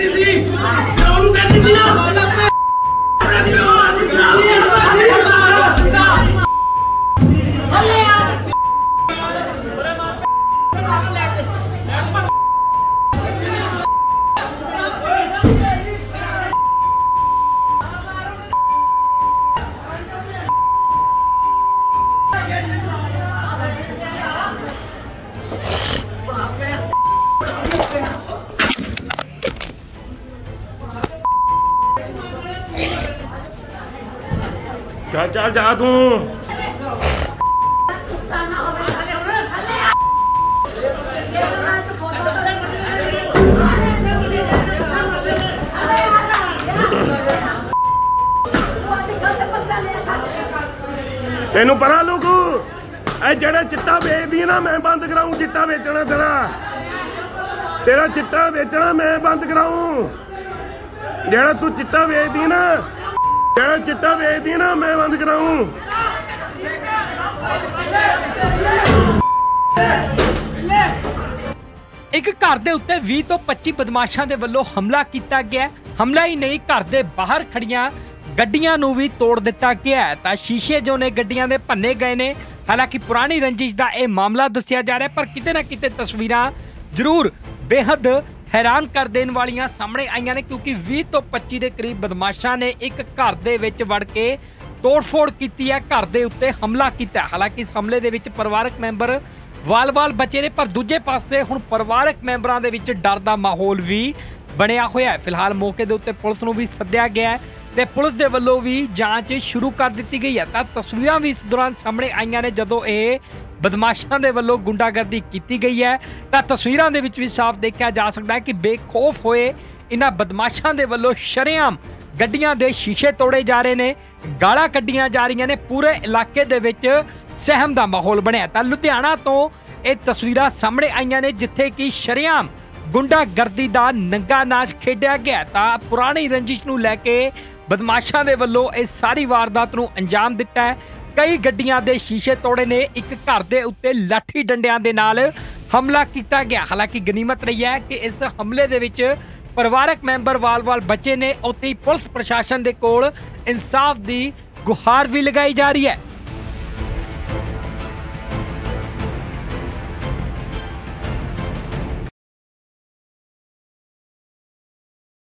चल चल जा तू तेनू पता लोग जेड़ा चिट्टा बेचदी ना मैं बंद कराऊं चिट्टा बेचना तेरा चिट्टा बेचना मैं बंद कराऊं जेड़ा तू चिट्टा बेचदी ना जेड़ा चिट्टा बेचदी ना मैं बंद कराऊं। एक घर दे उत्ते 20 तो 25 बदमाशां दे वल्लों हमला किया गया। हमला ही नहीं घर दे बाहर खड़ियां गड्डियां नूं भी तोड़ दिता गया है तां शीशे जो ने गड्डियां दे भन्ने गए ने। हालांकि पुरानी रंजिश दा यह मामला दस्सिया जा रहा है पर किते ना किते तस्वीरां जरूर बेहद हैरान कर देने वालियां सामने आईयां ने क्योंकि 20 तो 25 के करीब बदमाशां ने एक घर दे विच वड़ के तोड़फोड़ की है, घर दे उत्ते हमला किया। हालांकि इस हमले दे विच परिवारक मैंबर वाल-वाल बचे ने पर दूजे पासे हुण परिवारक मैंबरां दे विच डर दा माहौल भी बनया होया है। फिलहाल मौके दे उत्ते पुलिस नूं भी सद्दिया गया है ते पुलिस दे वल्लों भी जांच शुरू कर दी गई है। तां तस्वीरां भी इस दौरान सामने आईयां ने जदों ये बदमाशां दे वल्लों गुंडागर्दी की गई है तां तस्वीरां दे विच भी साफ देखा जा सकता है कि बेखौफ होए इन्हां बदमाशां दे वल्लों शरेआम गड्डियां दे शीशे तोड़े जा रहे ने, गालां कड्डियां जा रही ने, पूरे इलाके दे विच सहम दा माहौल बनया। तां लुधियाना तो ये तस्वीरां सामने आईयां ने जिथे कि शरेआम गुंडागर्दी दा नंगा नाच खेडिया गया। तां पुरानी रंजिश नूं लैके बदमाशां दे वल्लों इस सारी वारदात नूं अंजाम दिता है। कई गड्डियां दे शीशे तोड़े ने, एक घर दे उत्ते लाठी डंडियां दे नाल हमला किया गया। हालांकि गनीमत रही है कि इस हमले दे विच परिवारक मैंबर वाल-वाल बचे ने, उत्ते ही पुलिस प्रशासन दे कोल इंसाफ दी गुहार भी लगाई जा रही है।